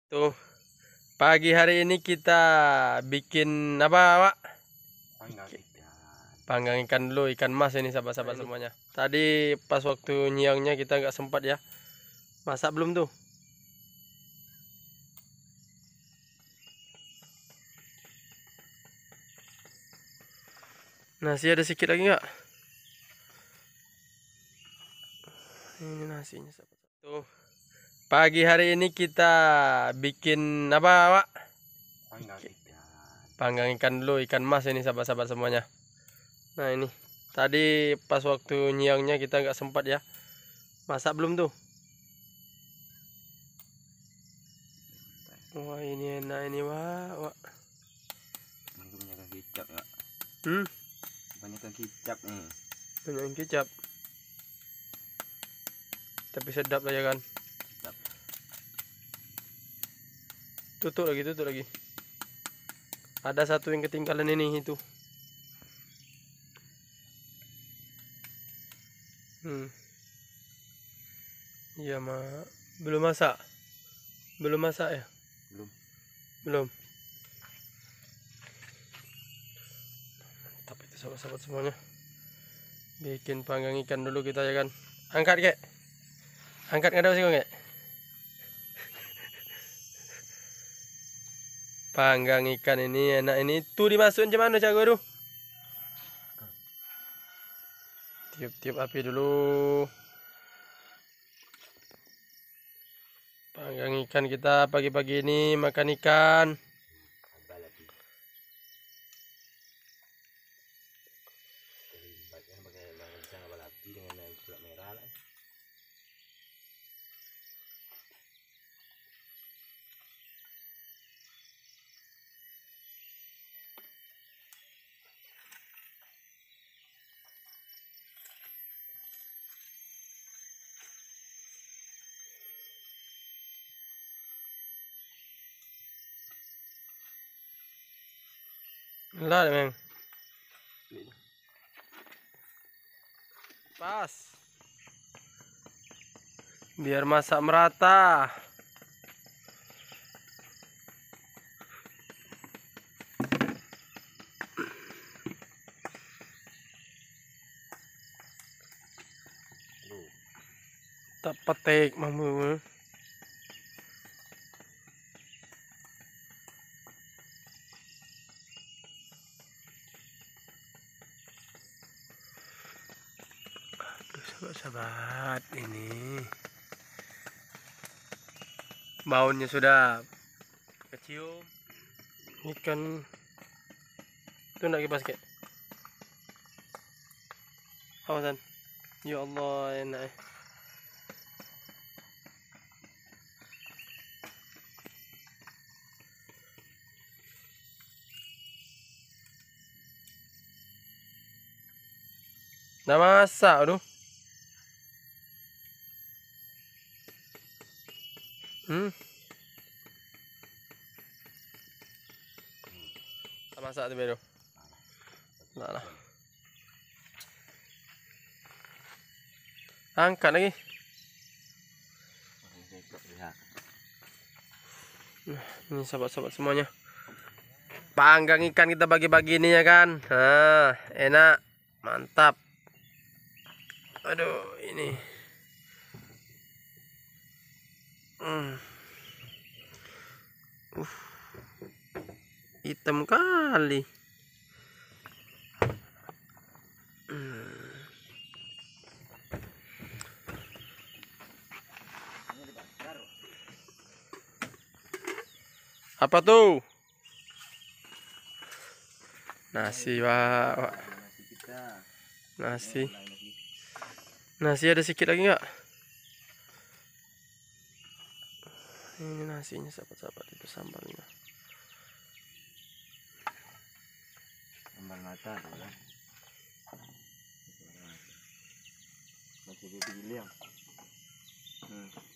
Tuh, pagi hari ini kita bikin apa, Pak? Panggang ikan dulu, ikan mas ini sahabat-sahabat semuanya. Tadi pas waktu nyiangnya kita nggak sempat ya. Masak belum tuh? Nasi ada sedikit lagi nggak? Ini nasinya sahabat. Tuh, pagi hari ini kita bikin apa, Pak? Panggang ikan dulu, ikan mas ini sahabat-sahabat semuanya. Nah ini, tadi pas waktu nyiangnya kita nggak sempat ya. Masak belum tuh? Wah ini enak ini, Wak. Kebanyakan kicap ya. Kebanyakan kicap nih. Banyak kecap. Tapi sedap lah ya kan. Sedap. Tutup lagi. Ada satu yang ketinggalan ini itu. Iya belum masak. Belum masak ya? Belum. Mantap itu sahabat-sahabat semuanya. Bikin panggang ikan dulu kita ya kan. Angkat kek. Angkat nggak ada sih kek. Panggang ikan ini enak ini. Tuh dimasukin cuman cago tuh. Tiup-tiup api dulu. Panggang ikan kita pagi-pagi ini makan ikan. Lah, Meng. Pas. Biar masak merata. Tak petik mamu. Sahabat ini baunya sudah kecium. Ikan itu nak kipas kek. Awasan. Ya Allah enak. Dah masak aduh. Tak masak tu baru. Nah. Angkat lagi. Nah, ini sahabat-sahabat semuanya. Panggang ikan kita bagi-bagi ini ya kan. Nah, enak. Mantap. Aduh, ini. Hitam kali. Apa tuh? Nasi, Pak. Nasi. Nasi ada sedikit lagi nggak? Ini nasinya sahabat-sahabat, itu sambalnya. Sambal mata kan. Masih gigi liang.